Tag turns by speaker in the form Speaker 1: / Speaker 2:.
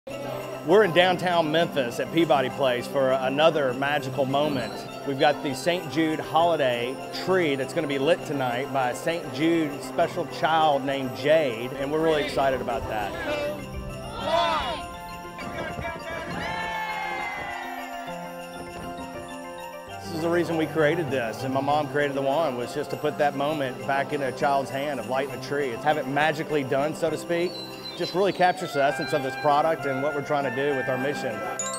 Speaker 1: We're in downtown Memphis at Peabody Place for another magical moment. We've got the St. Jude holiday tree that's going to be lit tonight by a St. Jude special child named Jade, and we're really excited about that. This is the reason we created this, and my mom created the wand, was just to put that moment back in a child's hand of lighting a tree. Have it magically done, so to speak. Just really captures the essence of this product and what we're trying to do with our mission.